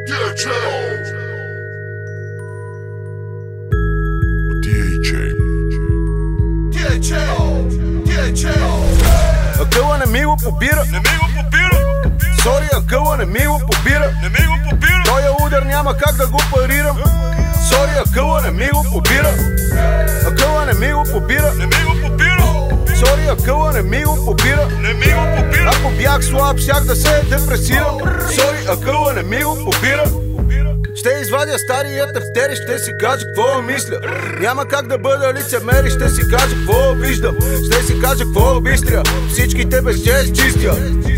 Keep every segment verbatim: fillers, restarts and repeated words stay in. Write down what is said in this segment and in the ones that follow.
ди ейч ей. ди ейч ей, ди ейч ей. Акъла не ми го побира, Не ми го побира, сори, акъла не ми го побира. не ми го побира, Тоя удар няма как да го парирам. Сори, акъла не ми го побира. Акъла не ми го побира. не ми го побира, Сори, акъла не ми го побира. не ми го побира. Ако бях слаб, щях да се депресирам. Сори, акъла не ми го побира. Ще извадя стария тефтери, ще си кажа какво мисля. Няма как да бъда лицемер и ще си кажа какво виждам. Ще си кажа какво обистря, всичките без чест чистя.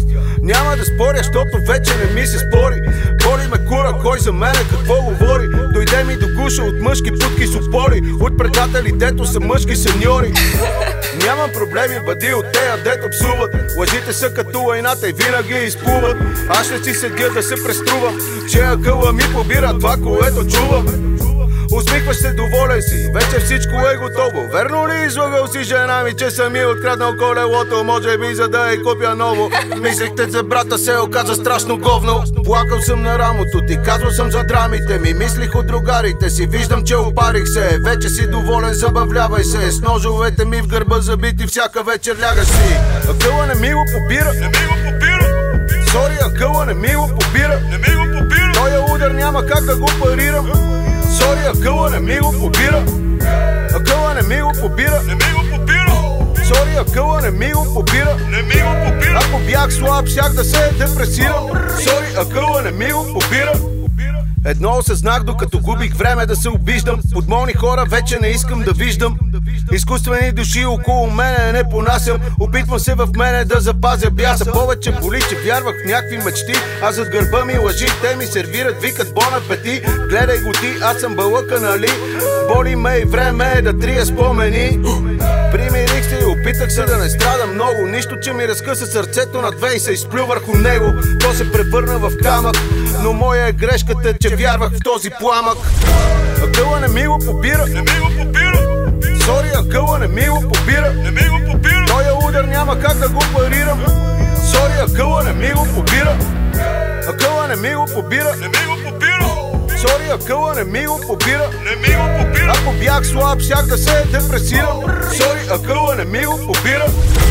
Няма да споря, защото вече не ми се спори. Боли ме кура, кой за мене какво говори. Дойде ми до гуша от мъжки путки с опори, от предатели, дето са мъжки сеньори. Нямам проблеми, бъди от тея, дето псуват. Лъжите са като лайната и винаги изплуват. Аз ще си седя да се преструвам, че акъла ми побира това, което чувам. Усмихваш се, доволен си, вече всичко е готово. Верно ли излагал си жена ми, че съм ми откраднал колелото? Може би за да я купя ново. Мислихте за брата, се оказа страшно говно. Плакал съм на рамото ти, казвал съм за драмите ми. Мислих от другарите си, виждам, че опарих се. Вече си доволен, забавлявай се. С ножовете ми в гърба забити, всяка вечер лягаш си. Акъла не ми го побира, Не ми го побира, сори, акъла не ми го побира. не ми го побира, Тоя удар няма как да го парирам. Сори, акъла не ми го побира. Акъла не ми го побира. не ми го побира, Сори, акъла не ми го побира. не ми го побира. Ако бях слаб, щях да се депресирам. Сори, акъла не ми го побира. Едно осъзнах, докато губих време да се обиждам. Подмолни хора вече не искам да виждам. Изкуствени души около мене не понасям. Опитвам се в мене да запазя бяса. Повече боли, че вярвах в някакви мечти, а зад гърба ми лъжи. Те ми сервират, викат бон апети. Гледай го ти, аз съм бълъка, нали? Боли ме и време е да трия спомени. Примирих се и опитах се да не страдам много. Нищо, че ми разкъса сърцето на две и се изплю върху него. То се превърна в камък, но моя е грешката, че вярвах в този пламък. Акъла не ми го побира, Не ми го побира, сори, акъла не ми го побира. не ми го побира, Тоя удар няма как да го парирам. Сори, акъла не ми го побира. Акъла не ми го побира. не ми го побира, Сори, акъла не ми го побира. не ми го побира. Ако бях слаб, щях да се депресирам. Сори, акъла не ми го побира.